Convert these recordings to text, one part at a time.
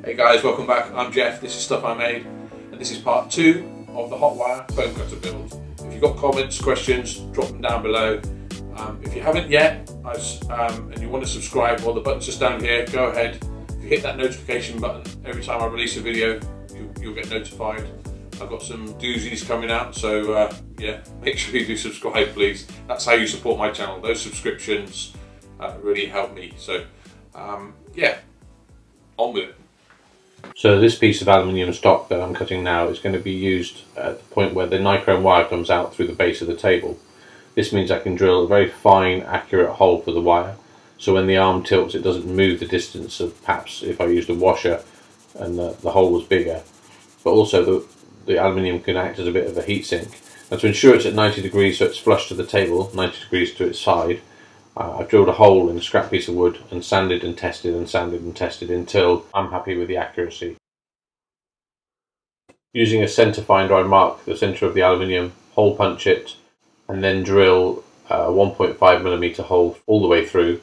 Hey guys, welcome back. I'm Jeff, this is Stuff I Made, and this is part 2 of the Hotwire foam cutter build. If you've got comments, questions, drop them down below. If you haven't yet, and you want to subscribe, well, the button's just down here, go ahead. If you hit that notification button, every time I release a video, you'll get notified. I've got some doozies coming out, so yeah, make sure you do subscribe, please. That's how you support my channel. Those subscriptions really help me. So yeah, on with it. So this piece of aluminium stock that I'm cutting now is going to be used at the point where the Nichrome wire comes out through the base of the table. This means I can drill a very fine, accurate hole for the wire, so when the arm tilts it doesn't move the distance of perhaps if I used a washer and the hole was bigger. But also the aluminium can act as a bit of a heat sink. And to ensure it's at 90 degrees so it's flush to the table, 90 degrees to its side, I've drilled a hole in a scrap piece of wood and sanded and tested and sanded and tested until I'm happy with the accuracy. Using a centre finder, I mark the centre of the aluminium, hole punch it, and then drill a 1.5mm hole all the way through.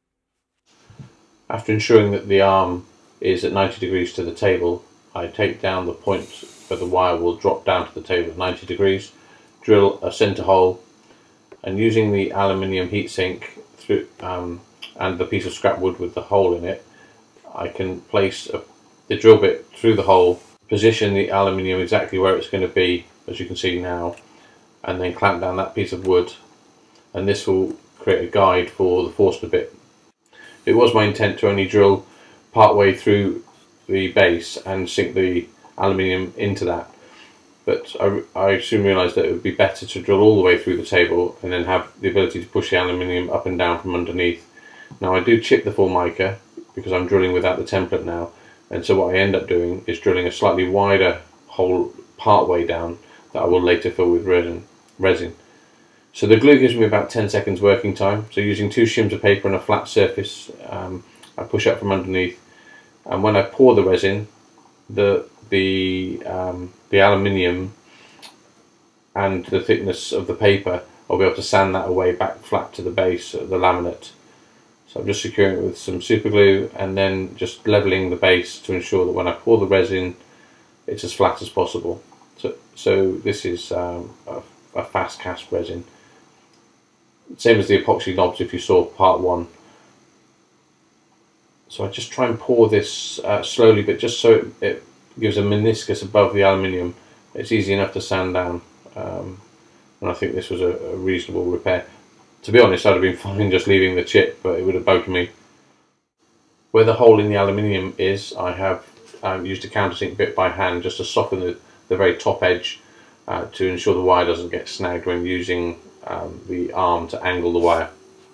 After ensuring that the arm is at 90 degrees to the table, I take down the point where the wire will drop down to the table at 90 degrees, drill a centre hole, and using the aluminium heatsink through and the piece of scrap wood with the hole in it, I can place the drill bit through the hole, position the aluminium exactly where it's going to be, as you can see now, and then clamp down that piece of wood, and this will create a guide for the Forstner bit. It was my intent to only drill part way through the base and sink the aluminium into that, but I soon realised that it would be better to drill all the way through the table and then have the ability to push the aluminium up and down from underneath. Now I do chip the Formica because I'm drilling without the template now, and so what I end up doing is drilling a slightly wider hole part way down that I will later fill with resin. So the glue gives me about 10 seconds working time, so using 2 shims of paper and a flat surface, I push up from underneath, and when I pour the resin, the aluminium and the thickness of the paper, I'll be able to sand that away back flat to the base of the laminate. So I'm just securing it with some super glue and then just leveling the base to ensure that when I pour the resin it's as flat as possible. So this is a fast cast resin, same as the epoxy knobs if you saw part 1. So I just try and pour this slowly, but just so it gives a meniscus above the aluminium. It's easy enough to sand down, and I think this was a reasonable repair. To be honest, I'd have been fine just leaving the chip, but it would have bugged me. Where the hole in the aluminium is, I have used a countersink bit by hand just to soften the very top edge to ensure the wire doesn't get snagged when using the arm to angle the wire.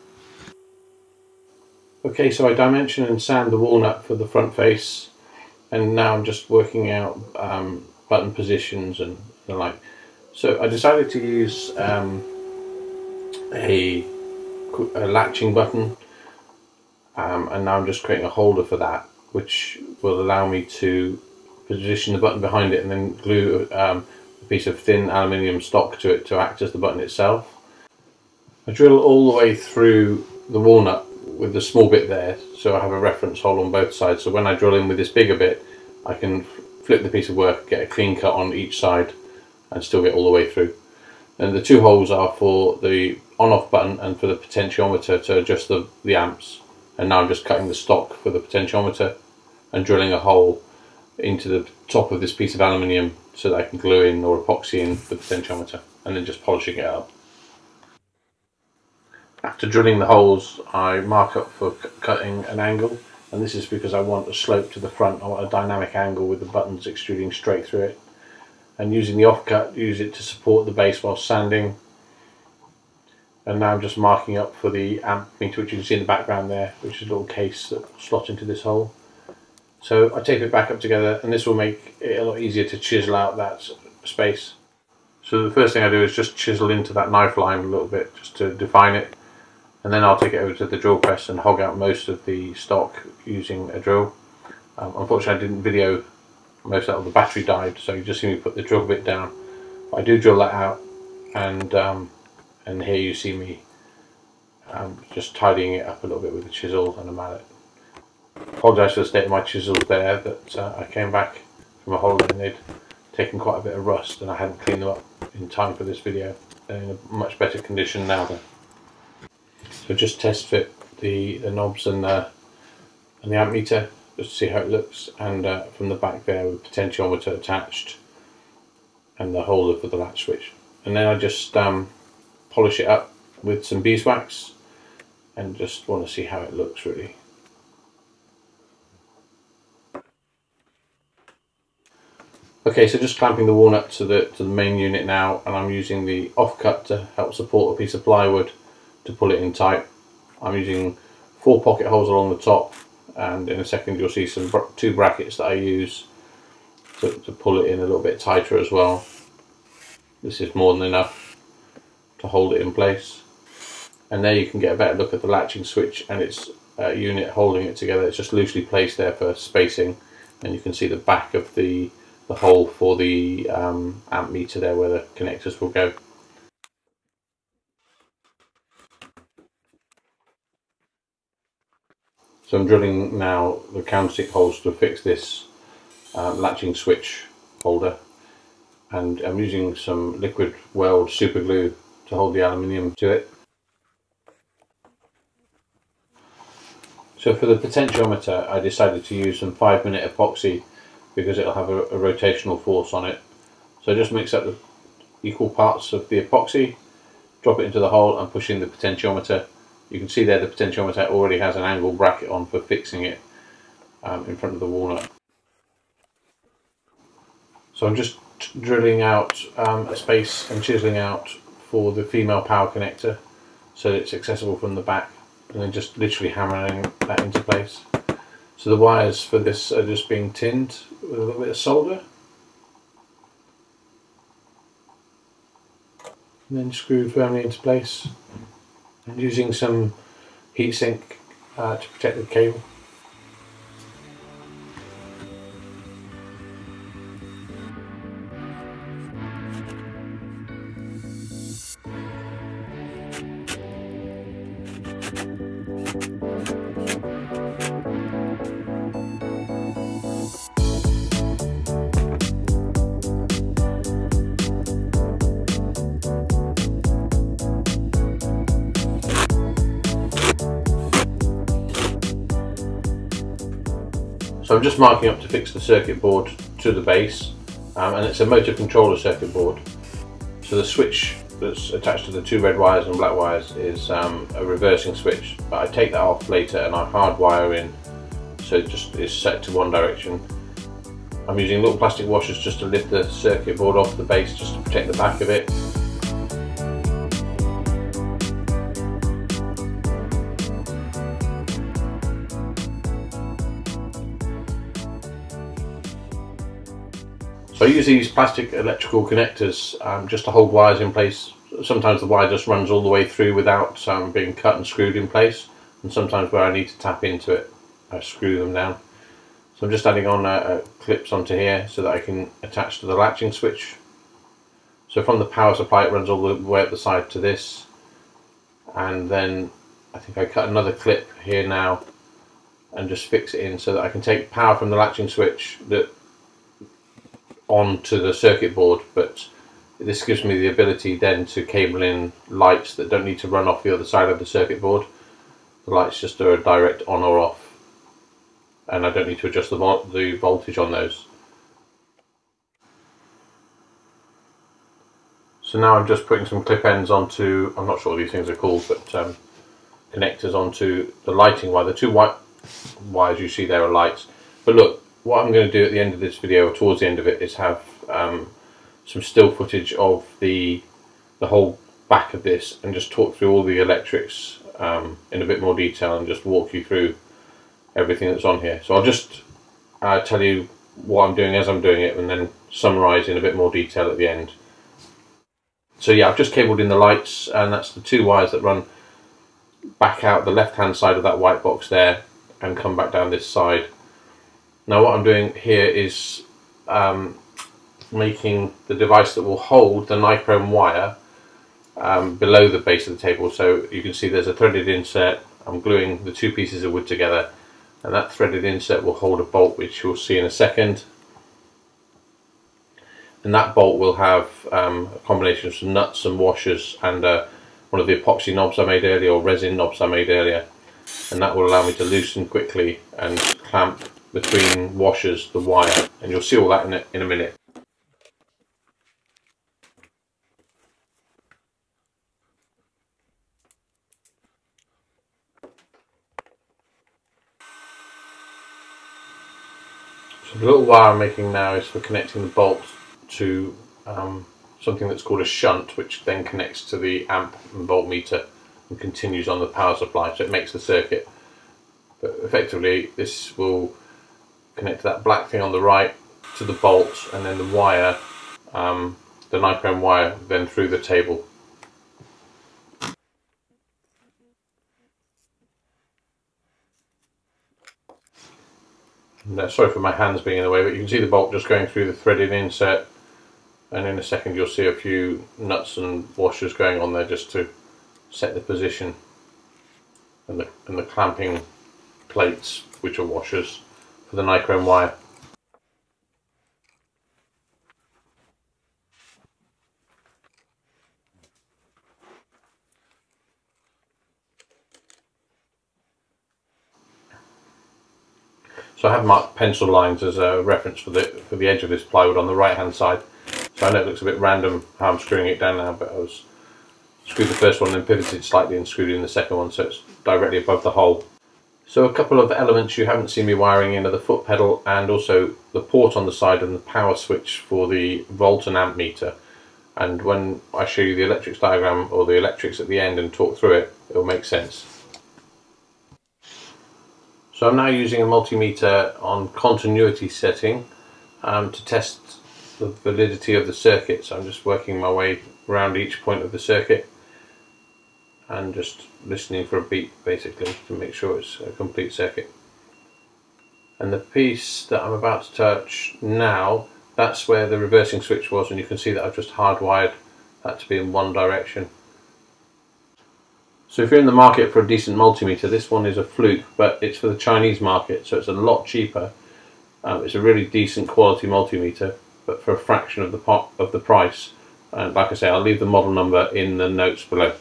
Okay, so I dimension and sand the walnut for the front face, and now I'm just working out button positions and the like. So I decided to use a latching button, and now I'm just creating a holder for that, which will allow me to position the button behind it and then glue a piece of thin aluminium stock to it to act as the button itself. I drill all the way through the walnut with the small bit there, so I have a reference hole on both sides, so when I drill in with this bigger bit I can flip the piece of work, get a clean cut on each side and still get all the way through. And the 2 holes are for the on-off button and for the potentiometer to adjust the amps, and now I'm just cutting the stock for the potentiometer and drilling a hole into the top of this piece of aluminium so that I can glue in or epoxy in the potentiometer and then just polishing it up. After drilling the holes, I mark up for cutting an angle, and this is because I want a slope to the front. I want a dynamic angle with the buttons extruding straight through it, and using the offcut, use it to support the base while sanding. And now I'm just marking up for the amp meter, which you can see in the background there, which is a little case that will slot into this hole. So I tape it back up together, and this will make it a lot easier to chisel out that space. So the first thing I do is just chisel into that knife line a little bit just to define it, and then I'll take it over to the drill press and hog out most of the stock using a drill. Unfortunately I didn't video most of the battery died, so you just see me put the drill bit down. But I do drill that out, and here you see me just tidying it up a little bit with a chisel and a mallet. Apologise for the state of my chisels there, that I came back from a holiday and they'd taken quite a bit of rust and I hadn't cleaned them up in time for this video. They're in a much better condition now though. So just test fit the knobs and the ammeter just to see how it looks, and from the back there with potentiometer attached and the holder for the latch switch. And then I just polish it up with some beeswax and just want to see how it looks really. Okay, so just clamping the walnut to the main unit now, and I'm using the offcut to help support a piece of plywood to pull it in tight. I'm using 4 pocket holes along the top, and in a second you'll see some 2 brackets that I use to pull it in a little bit tighter as well. This is more than enough to hold it in place. And there you can get a better look at the latching switch and its unit holding it together. It's just loosely placed there for spacing, and you can see the back of the hole for the amp meter there where the connectors will go. So I'm drilling now the counterstick holes to fix this latching switch holder, and I'm using some liquid weld super glue to hold the aluminium to it. So for the potentiometer I decided to use some 5-minute epoxy because it'll have a rotational force on it. So just mix up the equal parts of the epoxy, drop it into the hole and push in the potentiometer. You can see there the potentiometer already has an angle bracket on for fixing it in front of the walnut. So I'm just drilling out a space and chiseling out for the female power connector so that it's accessible from the back, and then just literally hammering that into place. So the wires for this are just being tinned with a little bit of solder, and then screwed firmly into place, and using some heatsink to protect the cable. So I'm just marking up to fix the circuit board to the base, and it's a motor controller circuit board. So the switch that's attached to the 2 red wires and black wires is a reversing switch, but I take that off later and I hardwire in so it just is set to one direction. I'm using little plastic washers just to lift the circuit board off the base just to protect the back of it. So I use these plastic electrical connectors just to hold wires in place. Sometimes the wire just runs all the way through without being cut and screwed in place, and sometimes where I need to tap into it I screw them down. So I'm just adding on clips onto here so that I can attach to the latching switch. So from the power supply it runs all the way up the side to this, and then I think I cut another clip here now and just fix it in so that I can take power from the latching switch onto the circuit board, but this gives me the ability then to cable in lights that don't need to run off the other side of the circuit board. The lights just are a direct on or off, and I don't need to adjust the voltage on those. So now I'm just putting some clip ends onto, I'm not sure what these things are called, but connectors onto the lighting wire. The 2 white wires you see there are lights. But look, what I'm going to do at the end of this video, or towards the end of it, is have some still footage of the whole back of this and just talk through all the electrics in a bit more detail and just walk you through everything that's on here. So I'll just tell you what I'm doing as I'm doing it and then summarise in a bit more detail at the end. So yeah, I've just cabled in the lights, and that's the 2 wires that run back out the left hand side of that white box there and come back down this side. Now what I'm doing here is making the device that will hold the Nichrome wire below the base of the table. So you can see there's a threaded insert. I'm gluing the 2 pieces of wood together, and that threaded insert will hold a bolt, which you'll see in a second. And that bolt will have a combination of some nuts and washers and one of the epoxy knobs I made earlier, or resin knobs I made earlier, and that will allow me to loosen quickly and clamp between washers the wire, and you'll see all that in a minute. So the little wire I'm making now is for connecting the bolt to something that's called a shunt, which then connects to the amp and voltmeter and continues on the power supply, so it makes the circuit. But effectively this will connect that black thing on the right to the bolt, and then the wire, the Nichrome wire, then through the table. And, sorry for my hands being in the way, but you can see the bolt just going through the threaded insert, and in a second you'll see a few nuts and washers going on there just to set the position, and the clamping plates, which are washers for the Nichrome wire. So I have marked pencil lines as a reference for the edge of this plywood on the right hand side. So I know it looks a bit random how I'm screwing it down now, but I was screwed the first one, then pivoted slightly and screwed in the second one, so it's directly above the hole. So a couple of elements you haven't seen me wiring in are the foot pedal and also the port on the side and the power switch for the volt and amp meter. And when I show you the electrics diagram or the electrics at the end and talk through it, it'll make sense. So I'm now using a multimeter on continuity setting to test the validity of the circuit. So I'm just working my way around each point of the circuit and just listening for a beat basically to make sure it's a complete circuit. And the piece that I'm about to touch now, that's where the reversing switch was, and you can see that I've just hardwired that to be in one direction. So if you're in the market for a decent multimeter, this one is a fluke, but it's for the Chinese market, so it's a lot cheaper. It's a really decent quality multimeter, but for a fraction of the price. And like I say, I'll leave the model number in the notes below.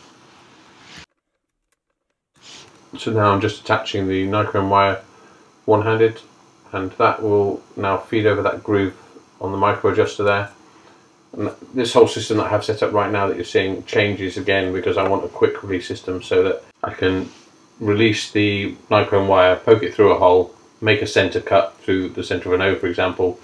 So now I'm just attaching the Nichrome wire one-handed, and that will now feed over that groove on the micro adjuster there. And this whole system that I have set up right now that you're seeing changes again because I want a quick release system so that I can release the Nichrome wire, poke it through a hole, make a center cut through the center of an O, for example.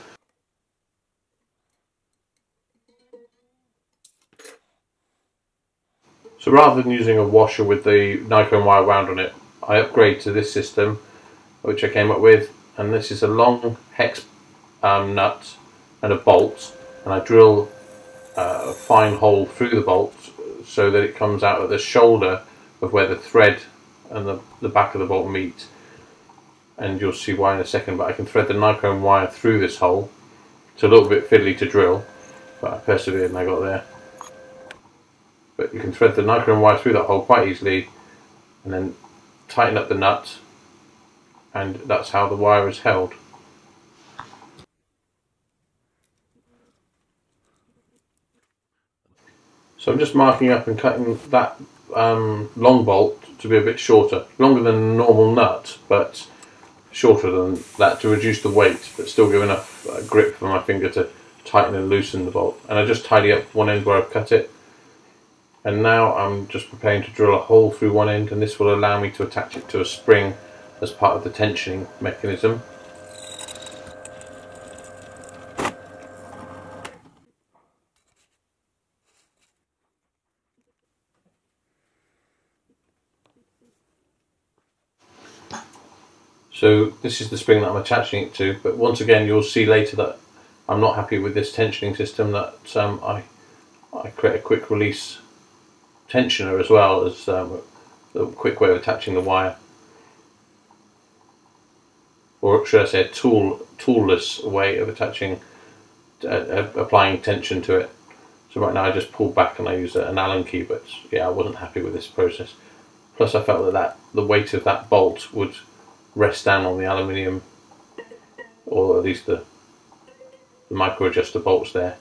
So rather than using a washer with the Nichrome wire wound on it, I upgrade to this system which I came up with, and this is a long hex nut and a bolt, and I drill a fine hole through the bolt so that it comes out at the shoulder of where the thread and the back of the bolt meet, and you'll see why in a second, but I can thread the Nichrome wire through this hole. It's a little bit fiddly to drill, but I persevered and I got there. But you can thread the Nichrome wire through that hole quite easily and then tighten up the nut, and that's how the wire is held. So I'm just marking up and cutting that long bolt to be a bit shorter, longer than a normal nut, but shorter than that to reduce the weight, but still give enough grip for my finger to tighten and loosen the bolt. And I just tidy up one end where I've cut it. And now I'm just preparing to drill a hole through one end, and this will allow me to attach it to a spring as part of the tensioning mechanism. So this is the spring that I'm attaching it to, but once again you'll see later that I'm not happy with this tensioning system, that I create a quick release tensioner as well as a quick way of attaching the wire, or should I say a toolless way of attaching, applying tension to it. So right now I just pull back and I use an Allen key, but yeah, I wasn't happy with this process. Plus I felt that the weight of that bolt would rest down on the aluminium, or at least the micro adjuster bolts there.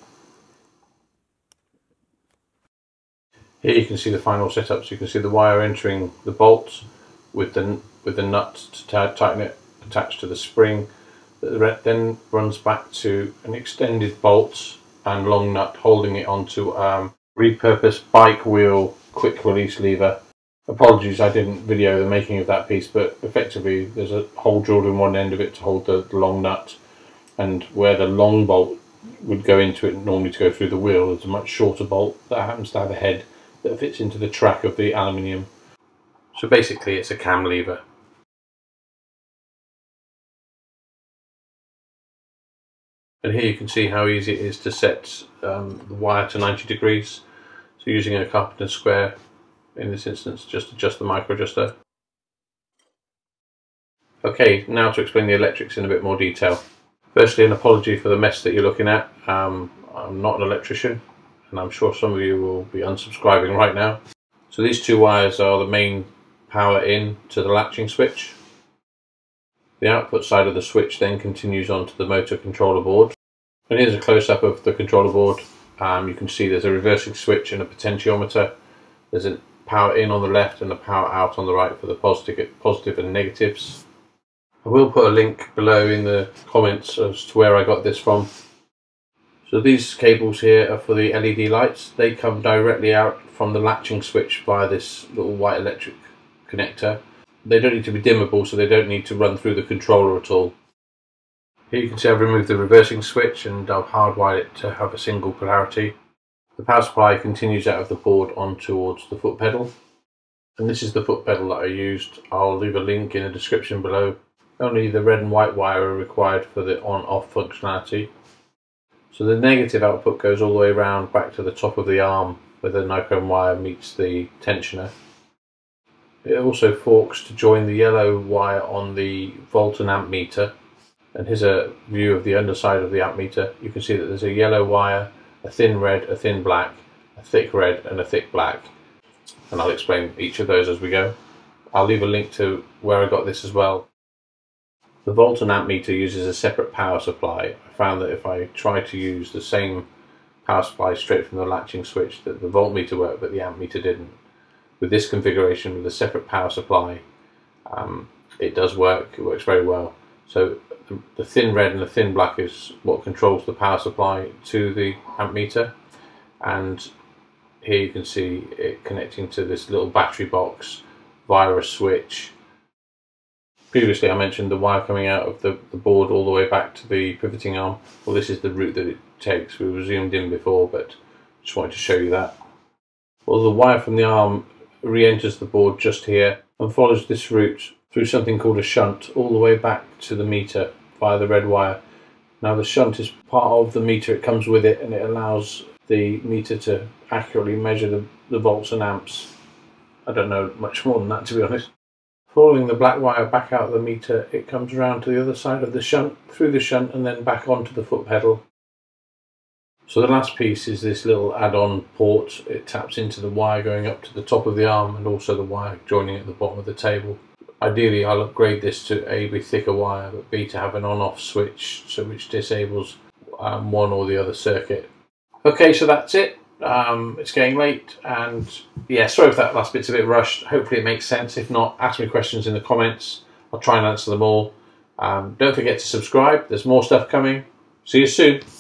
Here you can see the final setup, so you can see the wire entering the bolts with the nut to tighten it attached to the spring, that then runs back to an extended bolt and long nut holding it onto repurposed bike wheel quick release lever. Apologies, I didn't video the making of that piece, but effectively there's a hole drilled in one end of it to hold the long nut, and where the long bolt would go into it normally to go through the wheel, there's a much shorter bolt that happens to have a head that fits into the track of the aluminium. So basically it's a cam lever. And here you can see how easy it is to set the wire to 90 degrees. So using a carpenter square, in this instance, just adjust the micro adjuster. Okay, now to explain the electrics in a bit more detail. Firstly, an apology for the mess that you're looking at. I'm not an electrician, and I'm sure some of you will be unsubscribing right now. So these two wires are the main power in to the latching switch. The output side of the switch then continues onto the motor controller board. And here's a close-up of the controller board. You can see there's a reversing switch and a potentiometer. There's a power in on the left and a power out on the right for the positive and negatives. I will put a link below in the comments as to where I got this from. So these cables here are for the LED lights. They come directly out from the latching switch via this little white electric connector. They don't need to be dimmable, so they don't need to run through the controller at all. Here you can see I've removed the reversing switch and I've hardwired it to have a single polarity. The power supply continues out of the board on towards the foot pedal. And this is the foot pedal that I used. I'll leave a link in the description below. Only the red and white wire are required for the on-off functionality. So the negative output goes all the way around back to the top of the arm where the Nichrome wire meets the tensioner. It also forks to join the yellow wire on the volt and amp meter. And here's a view of the underside of the amp meter. You can see that there's a yellow wire, a thin red, a thin black, a thick red and a thick black. And I'll explain each of those as we go. I'll leave a link to where I got this as well. The volt and amp meter uses a separate power supply. I found that if I try to use the same power supply straight from the latching switch, that the voltmeter worked but the amp meter didn't. With this configuration with a separate power supply, it does work. It works very well. So the thin red and the thin black is what controls the power supply to the amp meter, and here you can see it connecting to this little battery box via a switch. Previously I mentioned the wire coming out of the board all the way back to the pivoting arm. Well, this is the route that it takes. We were zoomed in before, but just wanted to show you that. Well, the wire from the arm re-enters the board just here and follows this route through something called a shunt all the way back to the meter via the red wire. Now the shunt is part of the meter, it comes with it, and it allows the meter to accurately measure the volts and amps. I don't know much more than that, to be honest. Following the black wire back out of the meter, it comes around to the other side of the shunt, through the shunt and then back onto the foot pedal. So the last piece is this little add-on port. It taps into the wire going up to the top of the arm and also the wire joining at the bottom of the table. Ideally I'll upgrade this to A, be thicker wire, but B, to have an on-off switch, so which disables one or the other circuit. Okay, so that's it. It's getting late, and yeah, sorry if that last bit's a bit rushed. Hopefully it makes sense. If not, ask me questions in the comments. I'll try and answer them all. Don't forget to subscribe. There's more stuff coming. See you soon.